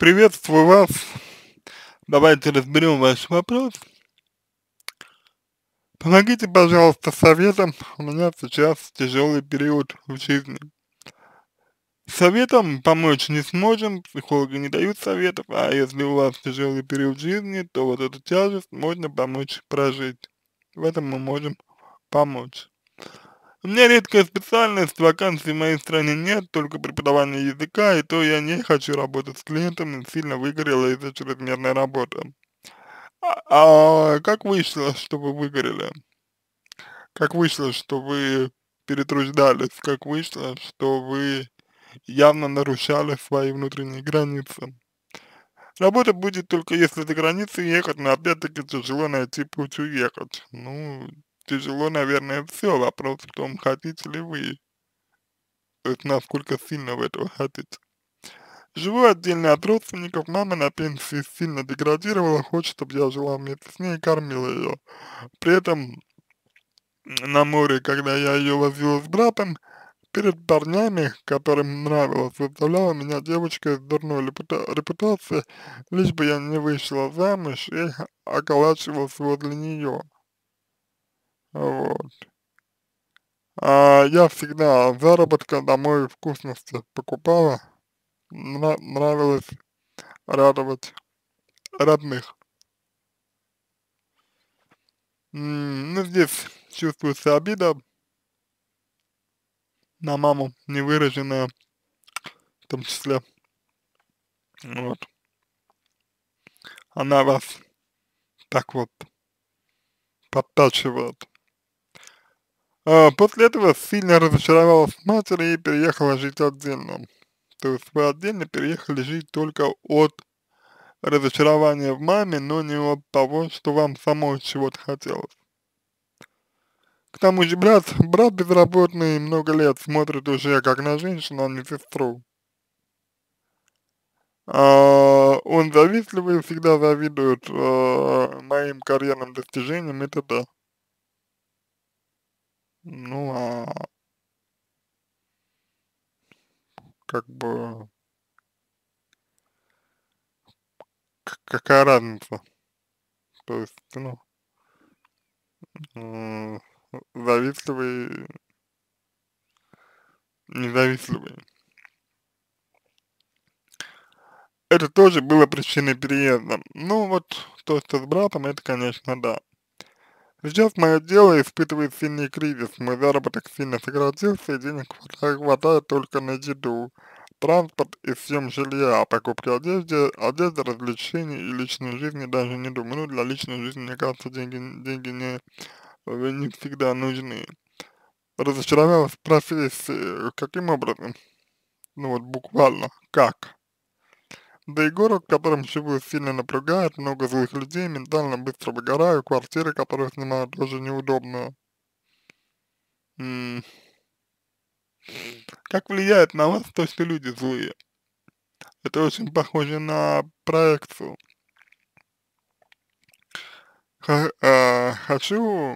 Приветствую вас. Давайте разберем ваш вопрос. Помогите, пожалуйста, советом. У меня сейчас тяжелый период в жизни. Советом помочь не сможем, психологи не дают советов, а если у вас тяжелый период жизни, то вот эту тяжесть можно помочь прожить. В этом мы можем помочь. У меня редкая специальность, вакансий в моей стране нет, только преподавание языка, и то я не хочу работать с клиентами, сильно выгорела из-за чрезмерной работы. Как вышло, что вы выгорели? Как вышло, что вы перетруждались? Как вышло, что вы явно нарушали свои внутренние границы? Работа будет только если за границу ехать, но опять-таки тяжело найти путь уехать. Ну, тяжело, наверное, все. Вопрос в том, хотите ли вы, то есть насколько сильно вы этого хотите. Живу отдельно от родственников, мама на пенсии сильно деградировала, хочет, чтобы я жила вместе с ней и кормила ее. При этом на море, когда я ее возил с братом, перед парнями, которым нравилось, выставляла меня девочкой с дурной репутацией, лишь бы я не вышла замуж и околачивался возле нее. Вот. А я всегда заработка домой вкусности покупала, нравилось радовать родных. Ну, здесь чувствуется обида на маму, невыраженная, в том числе. Вот. Она вас так вот подтачивает. После этого сильно разочаровалась в матери и переехала жить отдельно. То есть вы отдельно переехали жить только от разочарования в маме, но не от того, что вам самой чего-то хотелось. К тому же брат безработный много лет смотрит уже как на женщину, а не сестру. Он завистливый, всегда завидует моим карьерным достижениям и т.д. Ну, как бы, какая разница? То есть, ну, м, завистливый, независтливый. Это тоже было причиной переезда. Ну, вот, то, что с братом, это, конечно, да. Сейчас мое дело испытывает сильный кризис, мой заработок сильно сократился, и денег хватает только на еду, транспорт и съем жилья, о покупке одежды, развлечений и личной жизни даже не думаю. Ну, для личной жизни, мне кажется, деньги не всегда нужны. Разочаровалась в профессии, каким образом? Ну вот буквально, как? Да и город, в котором живу, сильно напрягает, много злых людей, ментально быстро выгораю, квартиры, которые снимаю, тоже неудобные. М, Как влияет на вас то, что люди злые? Это очень похоже на проекцию. Хочу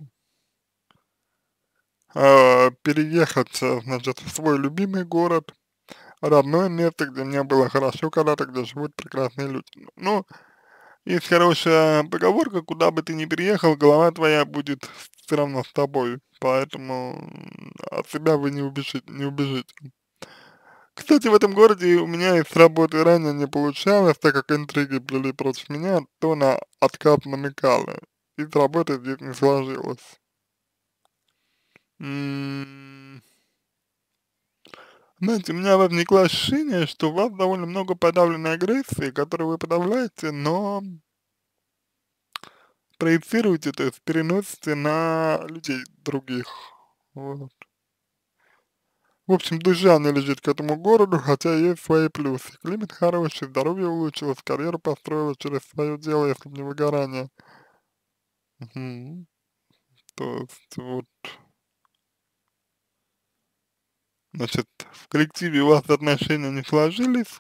переехать, значит, в свой любимый город, родное место, где мне было хорошо когда-то, где живут прекрасные люди. Ну, есть хорошая поговорка, куда бы ты ни переехал, голова твоя будет все равно с тобой, поэтому от себя вы не убежите. Кстати, в этом городе у меня и с работы ранее не получалось, так как интриги плели против меня, то на откат намекали, и с работы здесь не сложилось. М, Знаете, у меня возникло ощущение, что у вас довольно много подавленной агрессии, которую вы подавляете, но проецируете, то есть переносите на людей других. Вот. В общем, душа не лежит к этому городу, хотя есть свои плюсы. Климат хороший, здоровье улучшилось, карьеру построила через свое дело, если бы не выгорание. Мгм. То есть, вот, значит, в коллективе у вас отношения не сложились,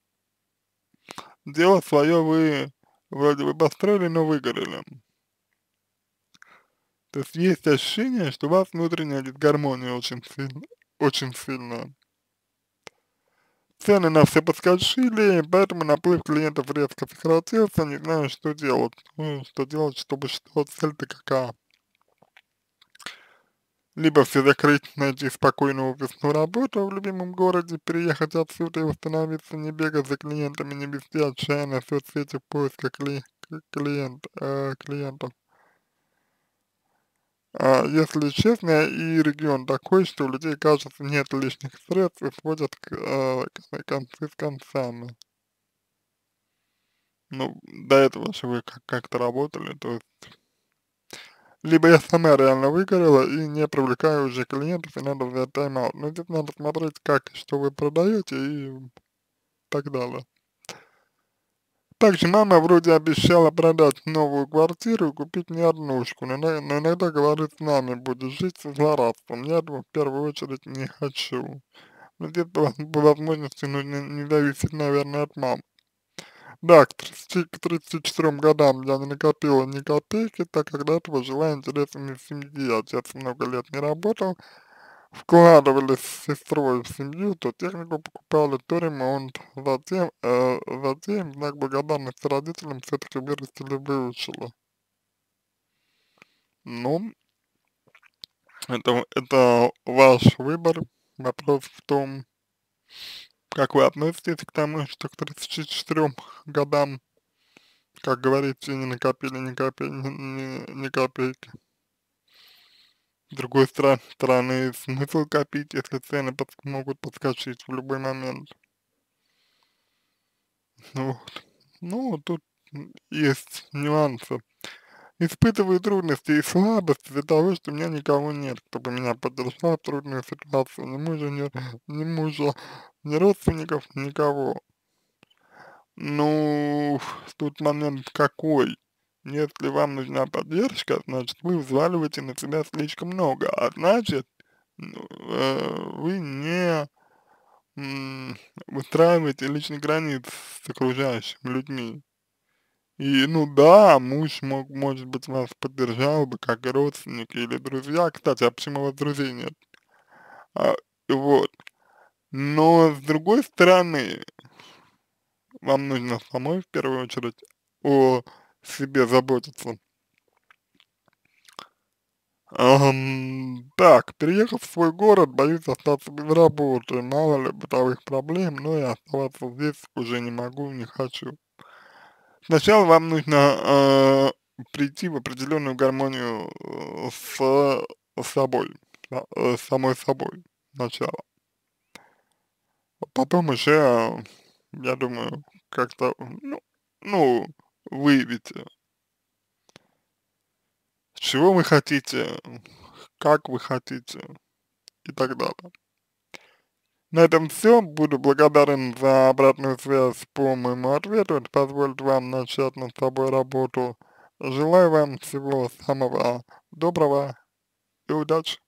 дело свое вы вроде бы построили, но выгорели. То есть ощущение, что у вас внутренняя дисгармония очень сильная. цены на все подскочили, поэтому наплыв клиентов резко сократился, не знаю, что делать. Что делать, чтобы что, цель-то какая? Либо все закрыть, найти спокойную офисную работу в любимом городе, переехать отсюда и восстановиться, не бегать за клиентами, не вести отчаянно соцсети в поисках клиентов. Если честно, и регион такой, что у людей, кажется, нет лишних средств и сводят концы с концами. Ну, до этого же вы как-то работали, то есть, либо я сама реально выгорела и не привлекаю уже клиентов, и надо взять тайм-аут. Но здесь надо смотреть, как, что вы продаете и так далее. Также мама вроде обещала продать новую квартиру и купить мне однушку, но иногда говорит, с нами будешь жить со злорадством. Я этого в первую очередь не хочу. Но здесь по возможности нужно не зависеть, наверное, от мамы. Да, к 34 годам я не накопила ни копейки, так как до этого жила интересами семьи. Отец много лет не работал, вкладывали с сестрой в семью, то технику покупали, то ремонт. Затем, в знак благодарности родителям, все-таки вырастили, выучила. Ну, это ваш выбор. Вопрос в том, как вы относитесь к тому, что к 34 годам, как говорится, не накопили ни копейки. С другой стороны, смысл копить, если цены могут подскочить в любой момент. Ну вот. Ну, тут есть нюансы. Испытываю трудности и слабость из-за того, что у меня никого нет, кто бы меня поддержал в трудную ситуацию. Ни мужа, ни родственников, никого. Ну, тут момент какой. Если вам нужна поддержка, значит, вы взваливаете на себя слишком много, а значит, ну, вы не м, выстраиваете личные границы с окружающими людьми. И, ну да, муж может быть, вас поддержал бы, как и родственники или друзья. Кстати, а почему у вас друзей нет? А, вот. Но, с другой стороны, вам нужно самой, в первую очередь, о себе заботиться. Так, переехав в свой город, боюсь остаться без работы, мало ли бытовых проблем, но и оставаться здесь уже не могу, не хочу. Сначала вам нужно прийти в определенную гармонию с собой, с самой собой сначала. Потом уже, я думаю, как-то, ну, выявите, чего вы хотите, как вы хотите и так далее. На этом все. Буду благодарен за обратную связь по моему ответу. Это позволит вам начать над собой работу. Желаю вам всего самого доброго и удачи.